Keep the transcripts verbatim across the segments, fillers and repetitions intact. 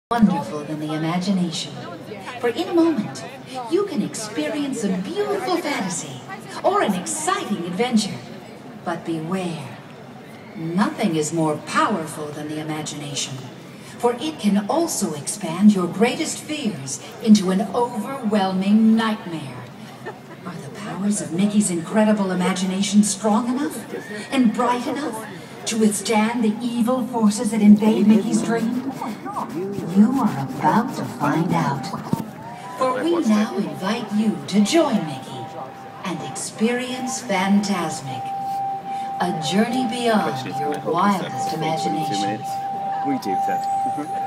Wonderful than the imagination. For in a moment, you can experience a beautiful fantasy or an exciting adventure. But beware, nothing is more powerful than the imagination. For it can also expand your greatest fears into an overwhelming nightmare. Are the powers of Mickey's incredible imagination strong enough and bright enough to withstand the evil forces that invade Mickey's dream? You are about to find out. For we now invite you to join Mickey and experience Fantasmic, a journey beyond your wildest imagination. We do that.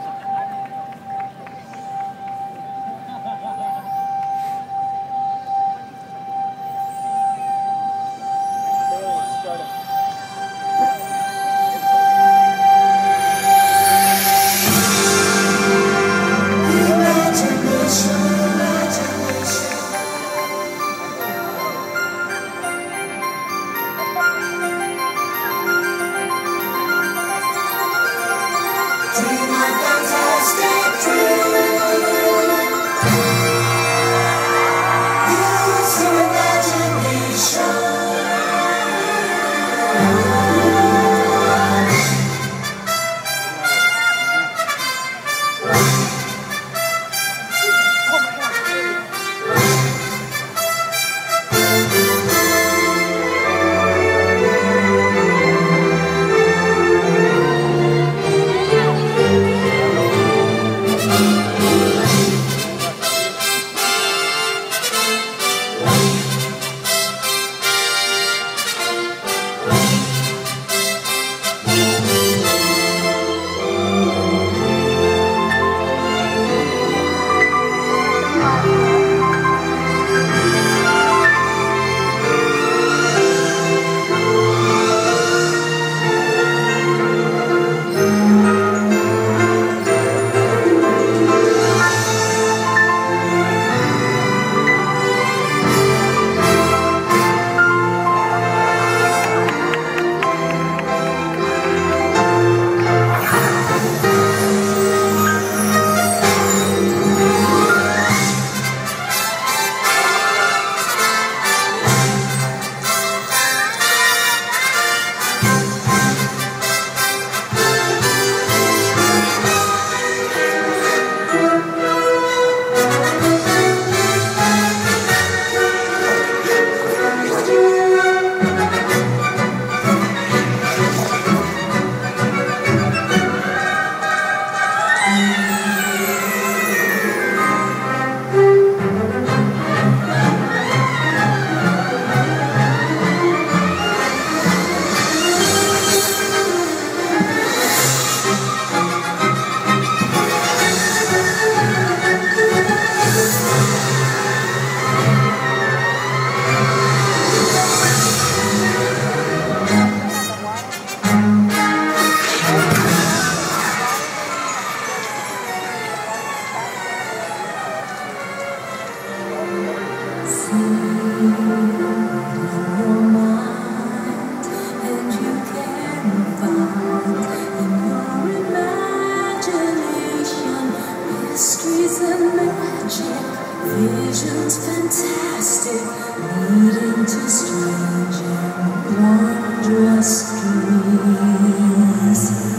Visions fantastic, leading to strange and wondrous dreams.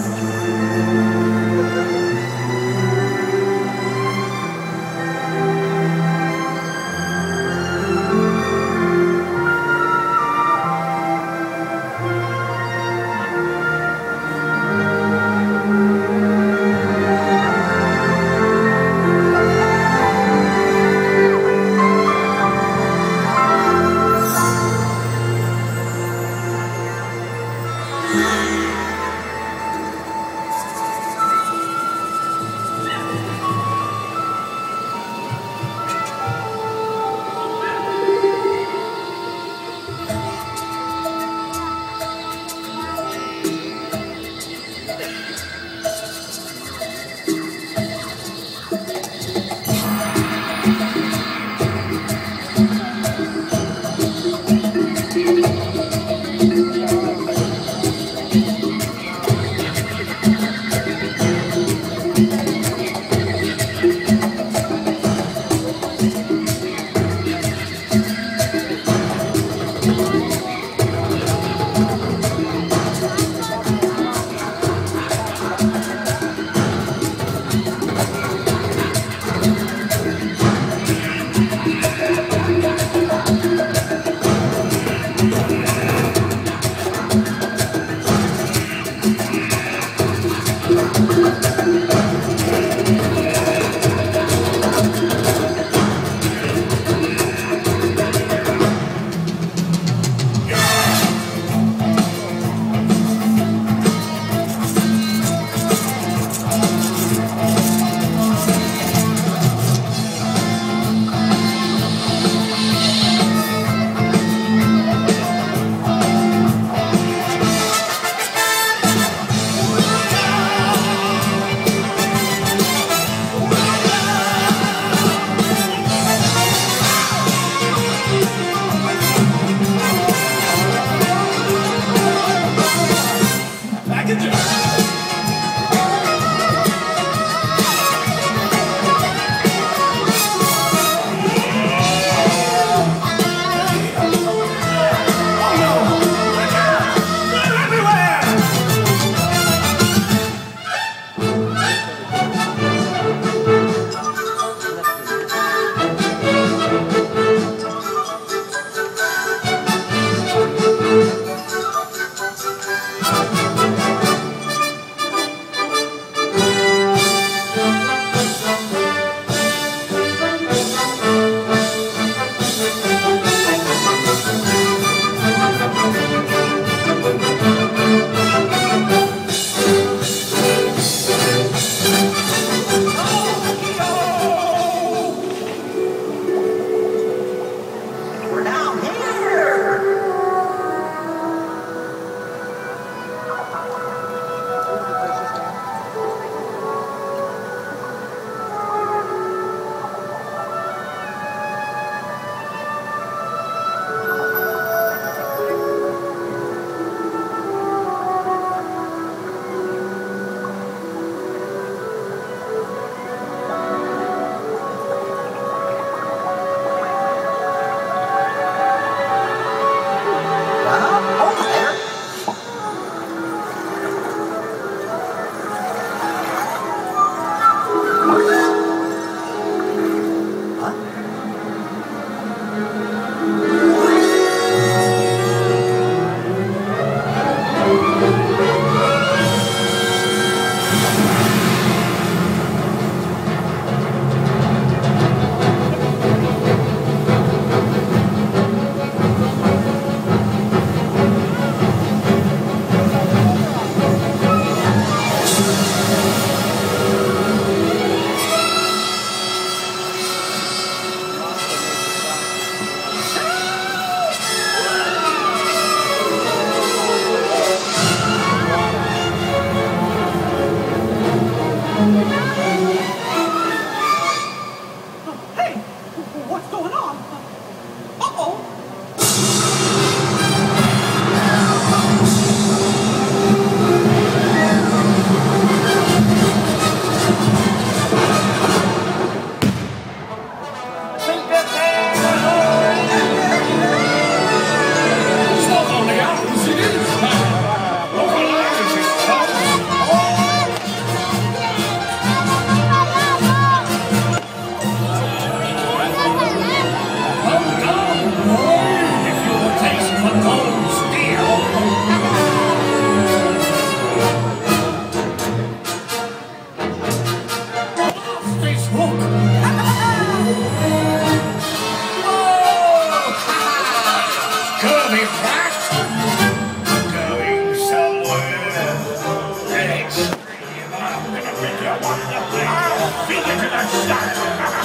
Feed it to the shark!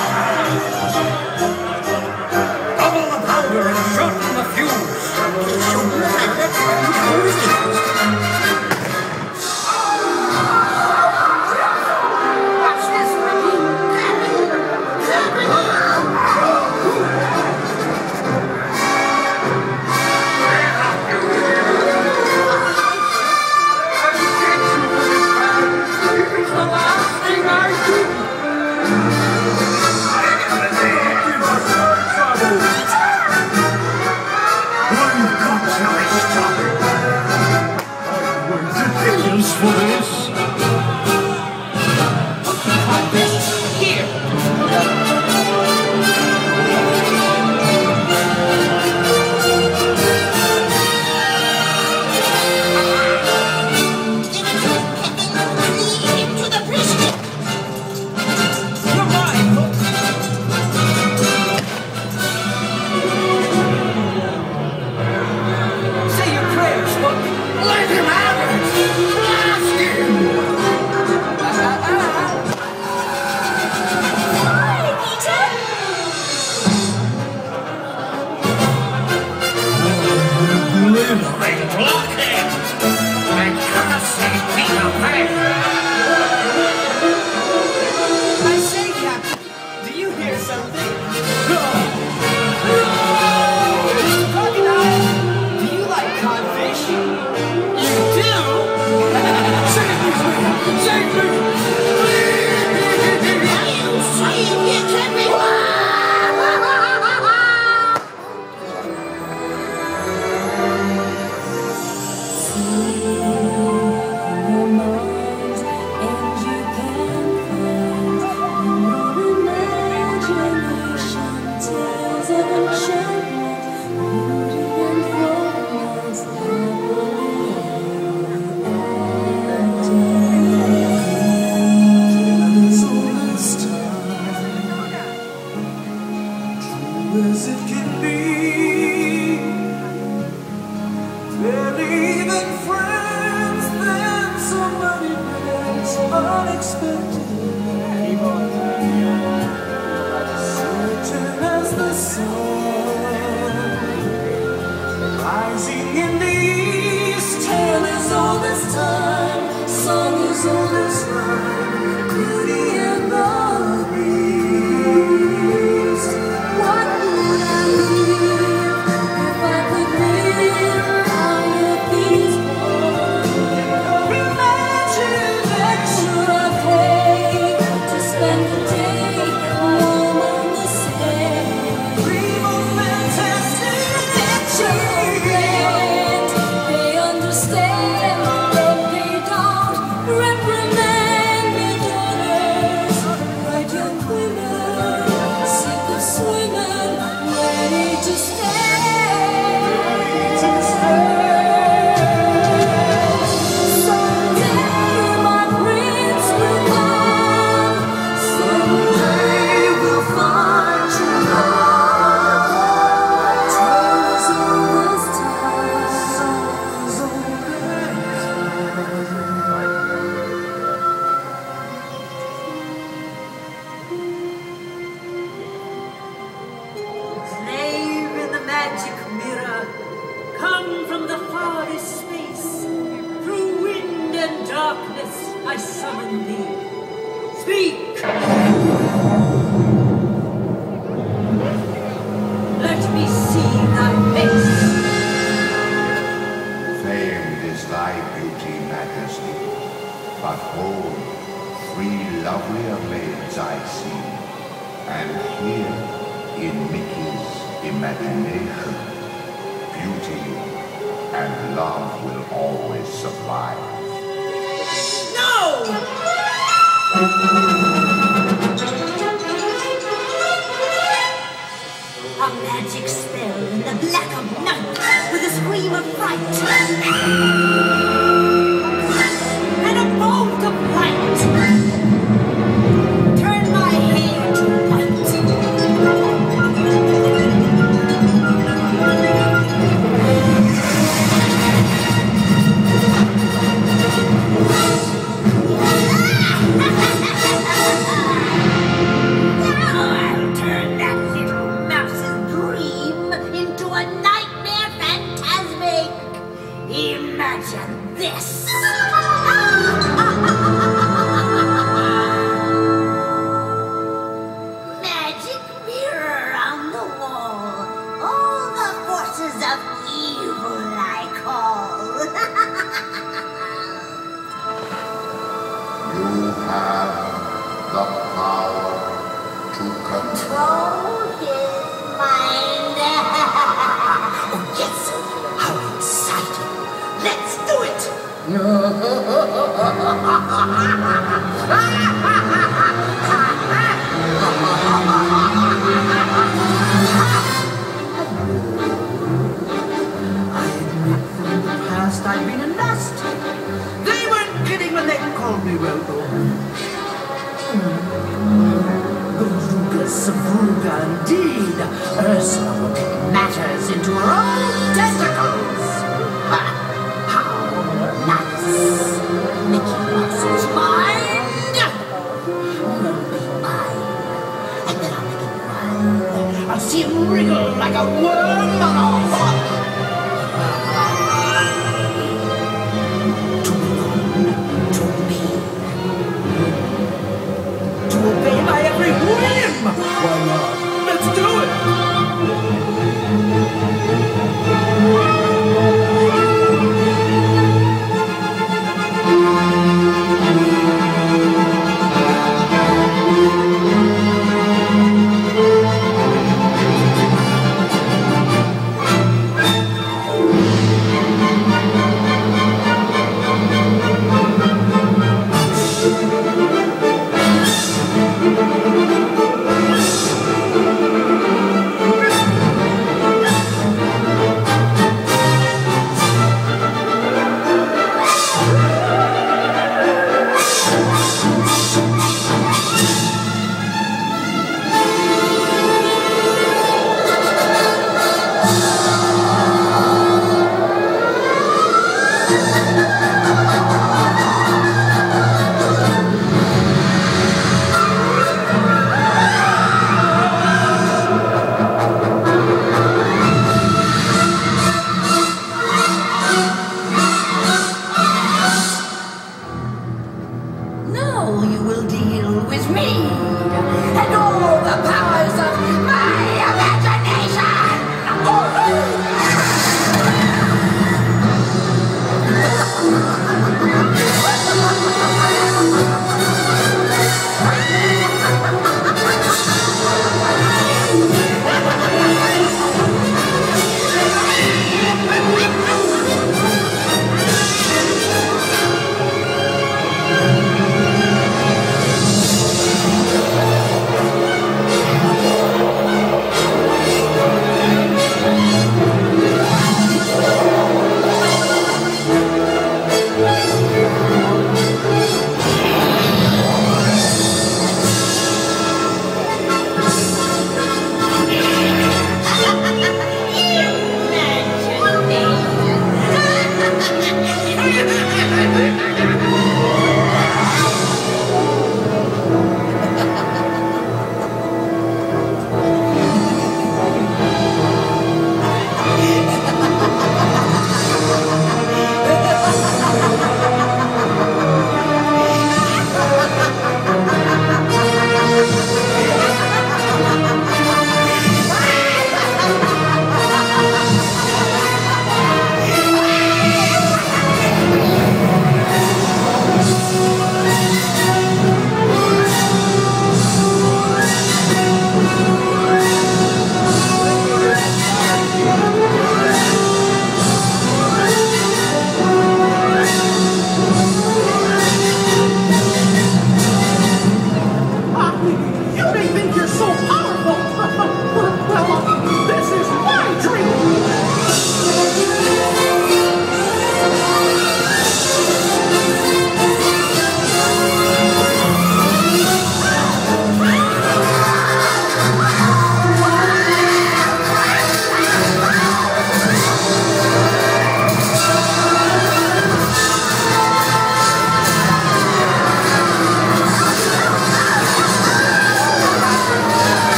Double the powder and shorten the fuse! What's this, Ricky? It's the last thing I do! Give us more trouble! We've got to be stopped! I went to billions for this! As it can be, they're even friends, then somebody breaks unexpectedly. Certain as the sun, rising in the east, tale is all this time, song is all this rhyme, beauty and the beast. What would I live if I could live out of these walls? Imagine that should I pay to spend the day warm on the sand? Dream of fantastic adventureland. They understand, but they don't reprimand me, daughters. Bright young women, sick of swimming, ready to stand. Someday my prince will come. Someday we'll find true love. Tales all this time, songs all Slave in the magic mirror, come from the farthest space. Through wind and darkness I summon thee. Speak! Let me see thy face. Famed is thy beauty, majesty, but hold, three lovelier maids I see, and here, in Mickey's imagination, beauty and love will always supply. No! A magic spell in the black of night, with a scream of fright, and a bolt of light. Turn my hair to white. power to control his mind. Oh, yes! How exciting! Let's do it! I've been a lust. They weren't kidding when they called me Robo. Veruga Savruga indeed. Ursula will take matters into her own testicles. Ha! How nice. Mickey Mouse's mind will be mine. And then I'll make him run. I'll see him wriggle like a worm on a hook. Obey my every whim! Why not? Let's do it!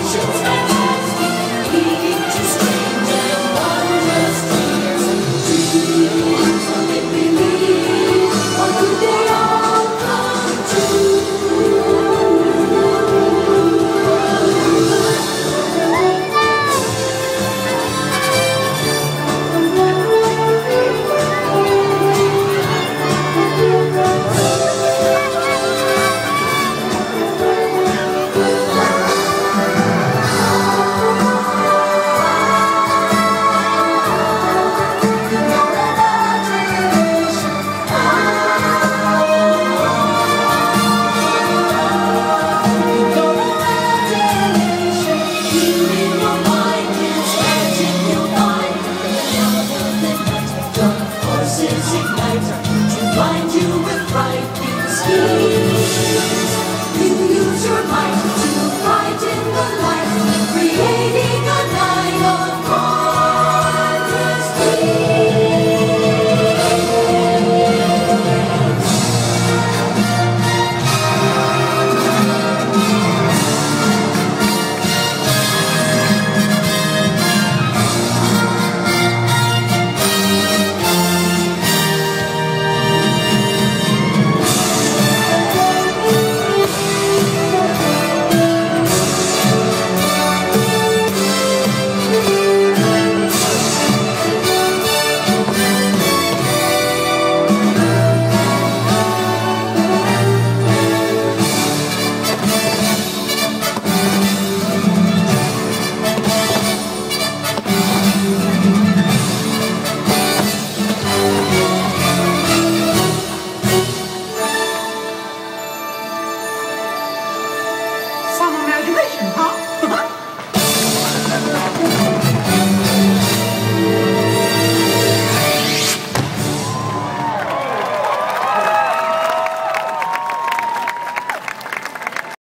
imagination's fantastic, leading to strange and wondrous dreams. Dreams of make believe, or could they all come true? Blind you with frightening schemes. You use your mind to frighten the light, creating a night of wondrous Some imagination, huh?